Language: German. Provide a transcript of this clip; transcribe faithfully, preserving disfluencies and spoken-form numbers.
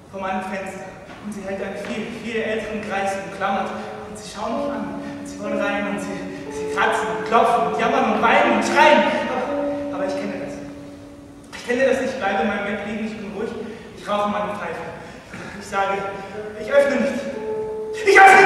vor meinem Fenster und sie hält einen viel, viel älteren Greis umklammert und sie schauen mich an und sie wollen rein und sie, sie kratzen und klopfen und jammern und weinen und schreien. Aber, aber ich kenne das. Ich kenne das, ich bleibe in meinem Bett liegen, ich bin ruhig, ich rauche meine Pfeife. Ich sage, ich öffne nicht. Ich öffne